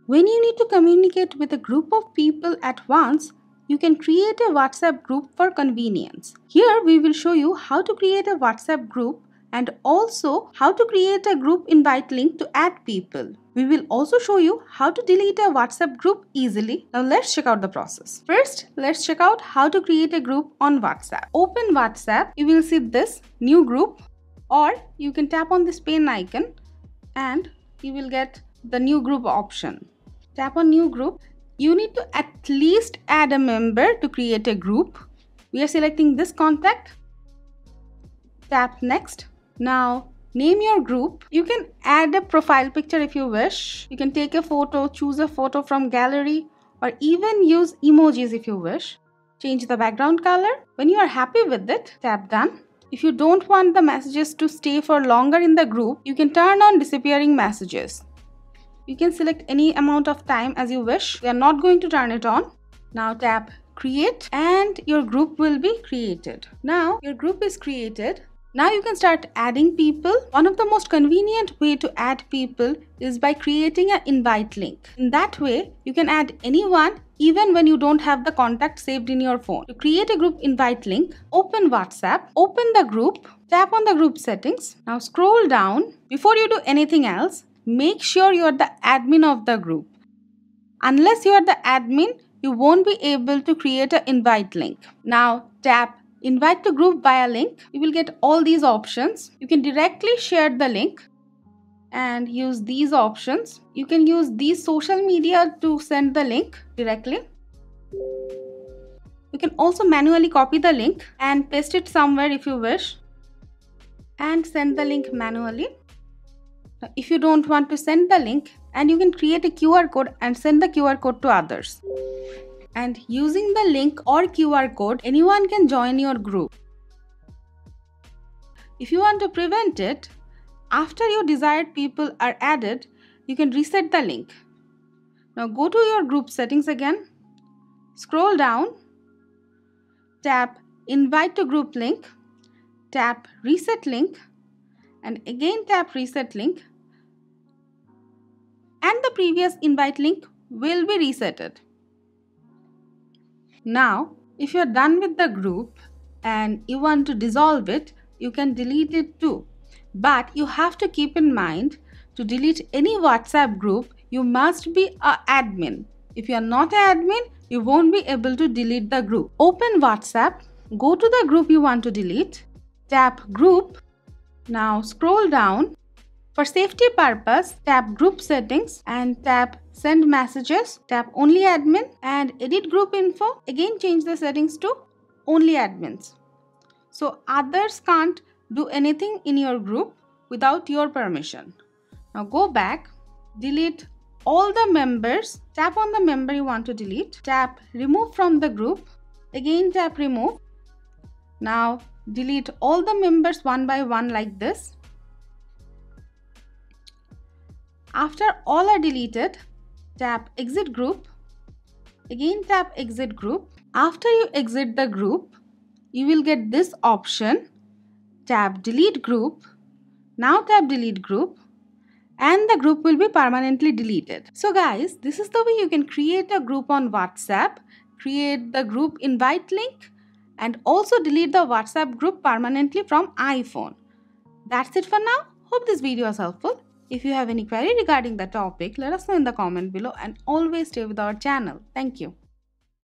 When you need to communicate with a group of people at once, you can create a WhatsApp group for convenience. Here we will show you how to create a WhatsApp group and also how to create a group invite link to add people. We will also show you how to delete a WhatsApp group easily. Now let's check out the process. First, let's check out how to create a group on WhatsApp. Open WhatsApp, you will see this new group, or you can tap on this pen icon and you will get the new group option. Tap on new group. You need to at least add a member to create a group. We are selecting this contact. Tap next. Now name your group. You can add a profile picture if you wish. You can take a photo, choose a photo from gallery, or even use emojis if you wish. Change the background color. When you are happy with it, tap done. If you don't want the messages to stay for longer in the group, you can turn on disappearing messages. You can select any amount of time as you wish. We are not going to turn it on. Now tap create and your group will be created. Now your group is created. Now you can start adding people. One of the most convenient way to add people is by creating an invite link. In that way, you can add anyone even when you don't have the contact saved in your phone. To create a group invite link, open WhatsApp, open the group, tap on the group settings. Now scroll down. Before you do anything else, make sure you are the admin of the group. Unless you are the admin, you won't be able to create an invite link. Now tap invite to group via link. You will get all these options. You can directly share the link and use these options. You can use these social media to send the link directly. You can also manually copy the link and paste it somewhere if you wish and send the link manually. Now, if you don't want to send the link, and you can create a QR code and send the QR code to others. And using the link or QR code, anyone can join your group. If you want to prevent it, after your desired people are added, you can reset the link. Now go to your group settings again, scroll down, tap invite to group link, tap reset link, and again tap reset link, and the previous invite link will be resetted. Now, if you are done with the group and you want to dissolve it, you can delete it too. But you have to keep in mind, to delete any WhatsApp group, you must be an admin. If you are not an admin, you won't be able to delete the group. Open WhatsApp, go to the group you want to delete, tap group. Now scroll down. For safety purpose, tap group settings and tap send messages, tap only admin and edit group info. Again change the settings to only admins. So others can't do anything in your group without your permission. Now go back, delete all the members, tap on the member you want to delete, tap remove from the group, again tap remove. Now delete all the members one by one like this. After all are deleted, tap exit group, again tap exit group. After you exit the group, you will get this option, tap delete group. Now tap delete group and the group will be permanently deleted. So guys, this is the way you can create a group on WhatsApp, create the group invite link and also delete the WhatsApp group permanently from iPhone. That's it for now. Hope this video was helpful. If you have any query regarding the topic, let us know in the comment below and always stay with our channel. Thank you.